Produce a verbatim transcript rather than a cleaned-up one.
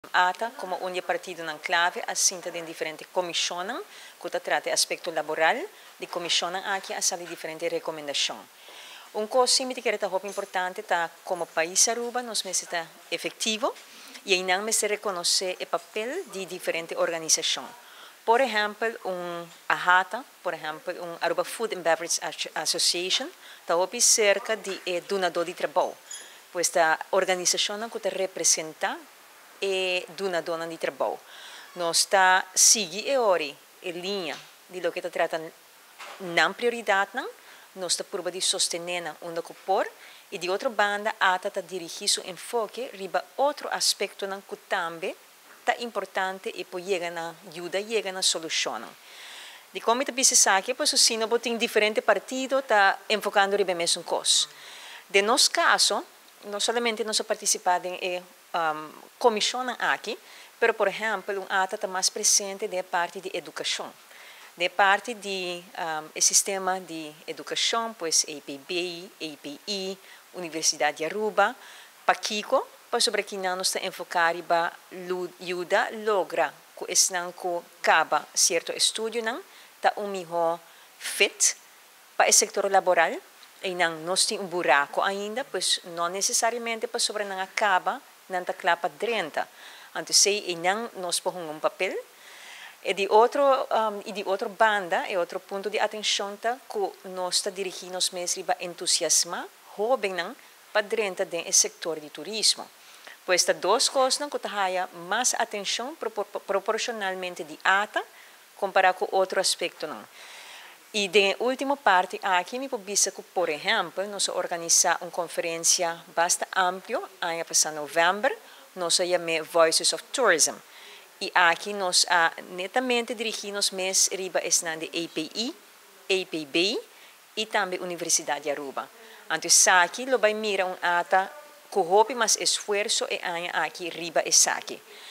ATA como un partido en clave asinta de diferentes comisiones que trata aspecto laboral de comisiones aquí a salir diferentes recomendaciones. Un cosa que es muy importante está como país Aruba nos necesita efectivo y ahí nos se reconoce el papel de diferentes organizaciones. Por ejemplo, un AHATA, por ejemplo, un Aruba Food and Beverage Association, está cerca de eh, donador de trabajo. Pues esta organización que representa e donador de trabajo. Nós está sigue ora a linha de lo que está tratando na prioridade não, nós está por de sostener onde que por e de outra banda ata está dirigir seu enfoque riba outro aspecto não que também está importante e pode chegar na ajuda chegar na solução. De como está bisa aqui, pois o sino botem diferente partido está enfocando riba mesmo coisa. De nosso caso, não somente nós participamos em um, comissão aqui, mas, por exemplo, um ata está mais presente da parte de educação, da parte do um, sistema de educação, pois A P B, A P I, Universidade de Aruba, Paquico, pois sobre que nós estamos enfocados para ajuda logra que esse não acaba certo estudo não está um melhor fit para o setor laboral. E não nós temos um buraco ainda, pois não necessariamente para sobre não acaba, não está claro para dentro. Então, se não nós põe um papel, e de outro um, e de outra banda, é outro ponto de atenção tá, que nós está dirigindo nós mesmos para entusiasmar jovens não para dentro do setor de turismo. Pois estas duas coisas não que tá mais atenção propor proporcionalmente de ata comparado com outro aspecto não. E da última parte, aqui me pode que, por exemplo, nós organizamos uma conferência bastante ampla, ano passado novembro, nós chamamos Voices of Tourism. E aqui nós uh, netamente dirigimos mais riba esnan de A P I, A P B e também Universidade de Aruba. Então, aqui, lo vai mirar um ata que houve mais esforço e ano aqui riba esse aqui.